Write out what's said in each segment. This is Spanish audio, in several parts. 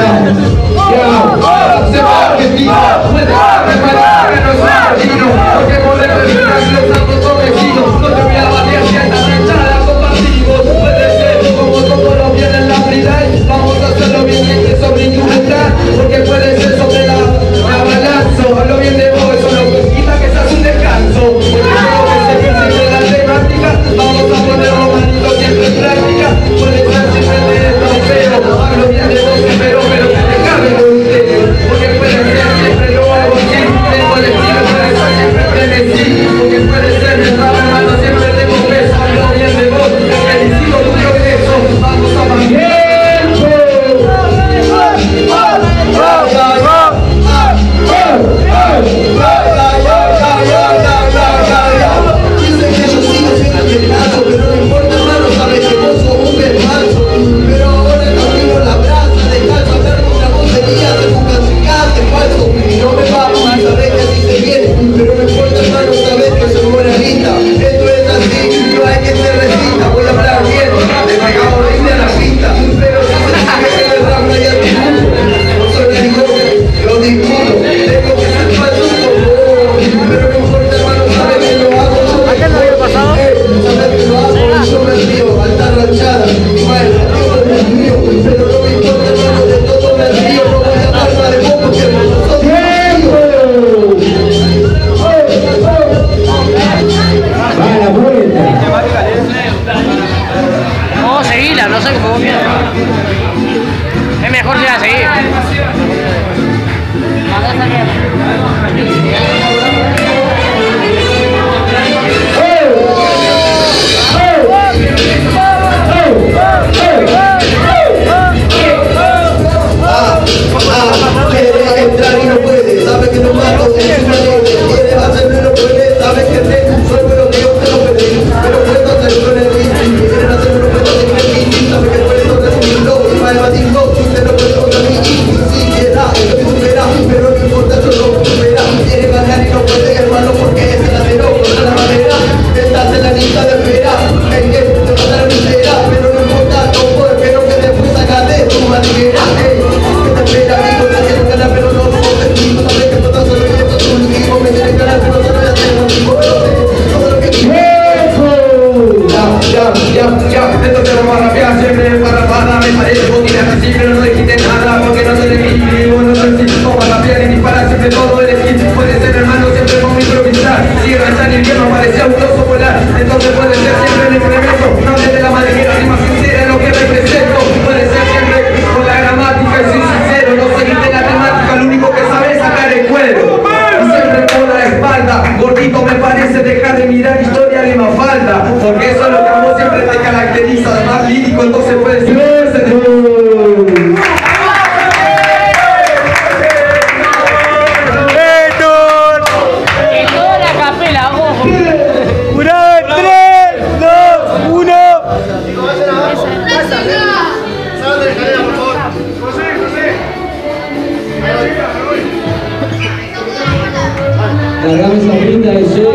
Largame esa pinta de show.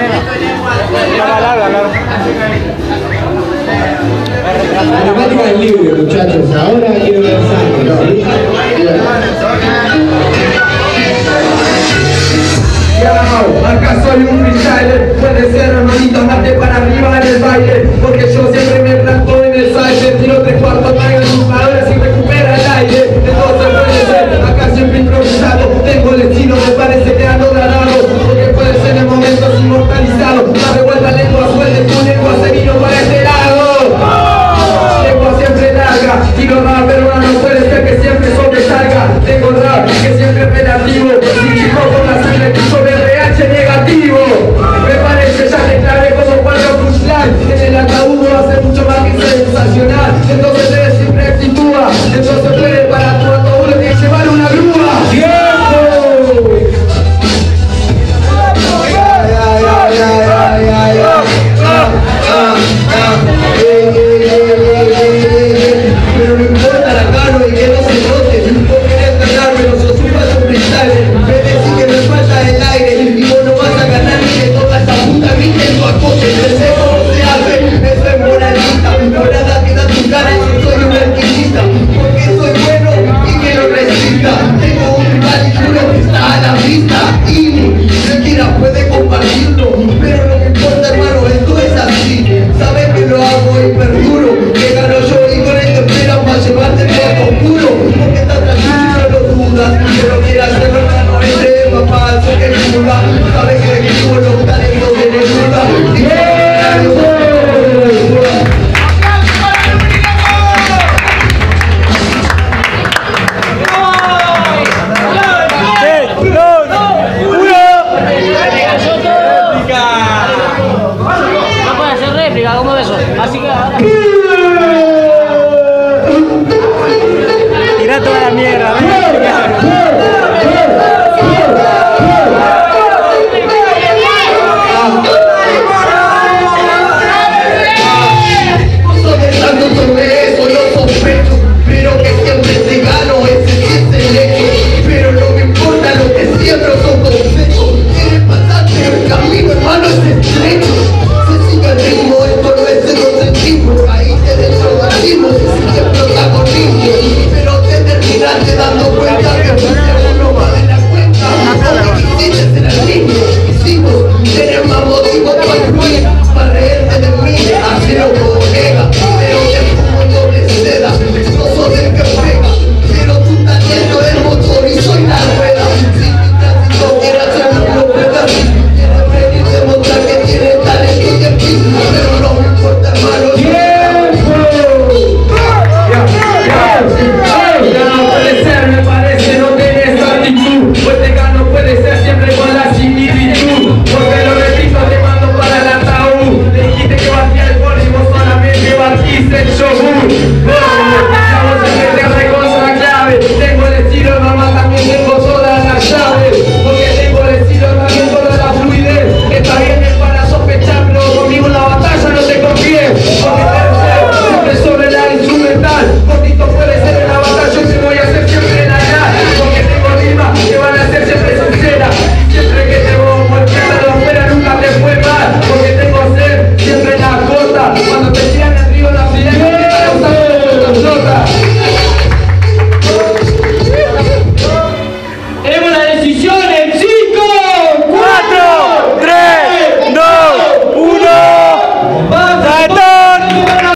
La temática es libre, muchachos. Ahora quiero ver sangre, ¿sí? Acá soy un freestyler, puede ser hermanito, mate para arriba en el baile, porque yo siempre me planto en el side, tiro 3/4, traigo en sus jugadores y recupera el aire. Entonces puede ser, acá siempre improvisado, tengo el estilo, me parece que ando ganado, porque puede ser en momentos inmortalizados. La revuelta lengua, suelte tu lengua, se vino para este lado. Lengua siempre larga, tiro rap, pero no puede ser que siempre sobresalga. Tengo rap que siempre es relativo, si chico con la sangre que yo RH negativo. Me parece ya declaré como cuatro pushline. En el ataúd va a ser mucho más que sensacional. Entonces debe siempre actitúa. Entonces puede para tu ataúd le tiene que llevar una grúa. ¡Tiempo! Pero no importa la caro y que no se note. oscuro, porque está tranquilo, no lo dudas. Pero mira, se hermano, ese papá, sé que duda. Sabes que escribo los talentos de Neruda. ¿Cómo de eso? Así que ahora... Tira toda la mierda,